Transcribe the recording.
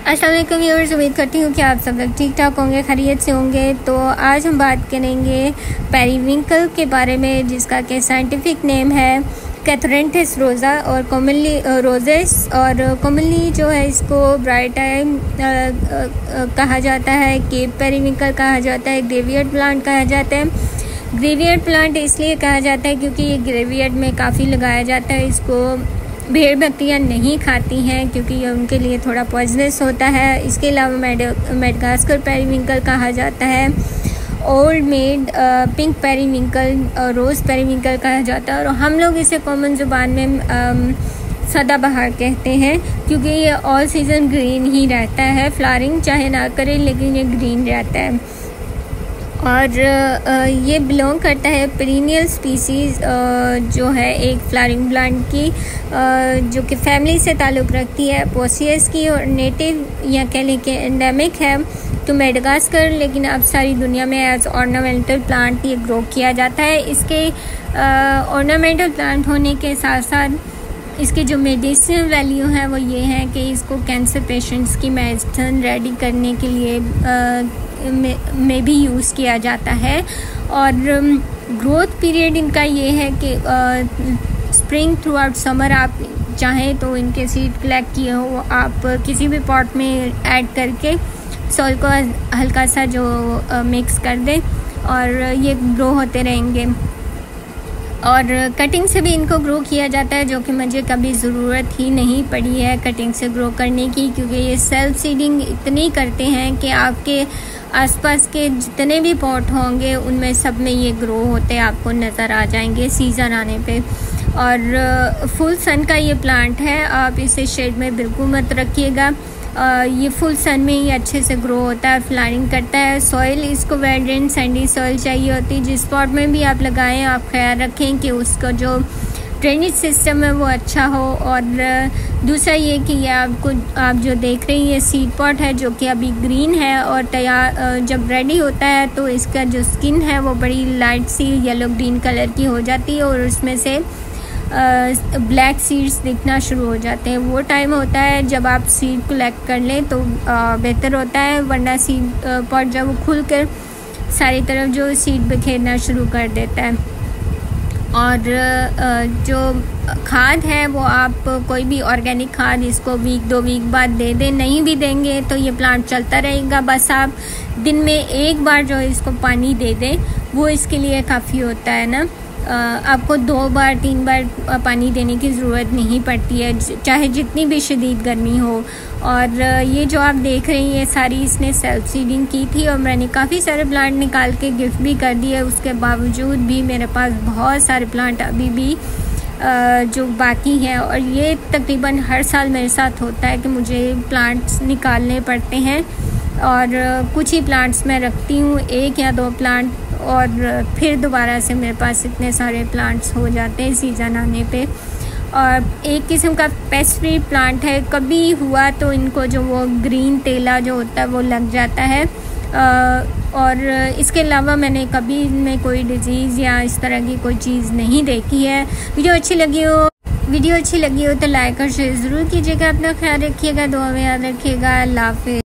अस्सलाम वालेकुम व्यूअर्स, उम्मीद करती हूँ कि आप सब लोग ठीक ठाक होंगे, खैरियत से होंगे। तो आज हम बात करेंगे पेरीविंकल के बारे में, जिसका कि साइंटिफिक नेम है कैथरेंथिस रोज़ा और कॉमनली रोजेस, और कॉमनली जो है इसको ब्राइट टाइम कहा जाता है, केप पेरीविंकल कहा जाता है, ग्रेवयार्ड प्लांट कहा जाता है। ग्रेवयार्ड प्लांट इसलिए कहा जाता है क्योंकि ये ग्रेवयार्ड में काफ़ी लगाया जाता है। इसको भेड़ बकरियाँ नहीं खाती हैं क्योंकि ये उनके लिए थोड़ा पॉइजनस होता है। इसके अलावा मेडागास्कर पेरीविंकल कहा जाता है, old maid pink periwinkle, rose periwinkle कहा जाता है, और हम लोग इसे कॉमन ज़ुबान में सदाबहार कहते हैं क्योंकि ये ऑल सीज़न ग्रीन ही रहता है। फ्लावरिंग चाहे ना करे लेकिन ये ग्रीन रहता है। और ये बिलोंग करता है पेरिनियल स्पीसीज़ जो है एक फ्लावरिंग प्लांट की, जो कि फैमिली से ताल्लुक़ रखती है पोसियस की, और नेटिव या कह लें कि एंडेमिक है तो मेडागास्कर, लेकिन अब सारी दुनिया में एज ऑर्नामेंटल प्लांट ये ग्रो किया जाता है। इसके ऑर्नामेंटल प्लांट होने के साथ साथ इसकी जो मेडिसिनल वैल्यू है वो ये है कि इसको कैंसर पेशेंट्स की मेडिसिन रेडी करने के लिए में भी यूज़ किया जाता है। और ग्रोथ पीरियड इनका ये है कि स्प्रिंग थ्रू आउट समर आप चाहें तो इनके सीड कलेक्ट किए हो आप किसी भी पॉट में ऐड करके सॉइल को हल्का सा जो मिक्स कर दें और ये ग्रो होते रहेंगे। और कटिंग से भी इनको ग्रो किया जाता है, जो कि मुझे कभी ज़रूरत ही नहीं पड़ी है कटिंग से ग्रो करने की, क्योंकि ये सेल्फ सीडिंग इतनी करते हैं कि आपके आसपास के जितने भी पॉट होंगे उनमें सब में ये ग्रो होते आपको नज़र आ जाएंगे सीज़न आने पे। और फुल सन का ये प्लांट है, आप इसे शेड में बिल्कुल मत रखिएगा। ये फुल सन में ही अच्छे से ग्रो होता है, फ्लावरिंग करता है। सॉइल इसको वेल ड्रेन सैंडी सॉइल चाहिए होती है। जिस पॉट में भी आप लगाएं आप ख्याल रखें कि उसका जो ड्रेनेज सिस्टम है वो अच्छा हो। और दूसरा ये कि ये आप जो देख रहे हैं ये सीड पॉट है जो कि अभी ग्रीन है, और तैयार जब रेडी होता है तो इसका जो स्किन है वो बड़ी लाइट सी येलो ग्रीन कलर की हो जाती है और उसमें से ब्लैक सीड्स दिखना शुरू हो जाते हैं। वो टाइम होता है जब आप सीड कलेक्ट कर लें तो बेहतर होता है, वरना सीड पॉट जब वो खुल कर सारी तरफ जो सीड बिखेरना शुरू कर देता है। और जो खाद है वो आप कोई भी ऑर्गेनिक खाद इसको वीक 2 वीक बाद दे दें। नहीं भी देंगे तो ये प्लांट चलता रहेगा, बस आप दिन में एक बार जो इसको पानी दे दें वो इसके लिए काफ़ी होता है ना। आपको 2 बार 3 बार पानी देने की ज़रूरत नहीं पड़ती है, चाहे जितनी भी शदीद गर्मी हो। और ये जो आप देख रहे हैं ये सारी इसने सेल्फ सीडिंग की थी और मैंने काफ़ी सारे प्लांट निकाल के गिफ्ट भी कर दिए। उसके बावजूद भी मेरे पास बहुत सारे प्लांट अभी भी जो बाकी हैं, और ये तकरीबन हर साल मेरे साथ होता है कि मुझे प्लांट्स निकालने पड़ते हैं। और कुछ ही प्लांट्स मैं रखती हूँ, 1 या 2 प्लांट, और फिर दोबारा से मेरे पास इतने सारे प्लांट्स हो जाते हैं सीज़न आने पे। और एक किस्म का पेस्ट फ्री प्लांट है, कभी हुआ तो इनको जो वो ग्रीन तेला जो होता है वो लग जाता है। और इसके अलावा मैंने कभी इनमें कोई डिजीज़ या इस तरह की कोई चीज़ नहीं देखी है। वीडियो अच्छी लगी हो तो लाइक और शेयर ज़रूर कीजिएगा। अपना ख्याल रखिएगा, दुआ में याद रखिएगा। अल्लाह हाफ़िज़।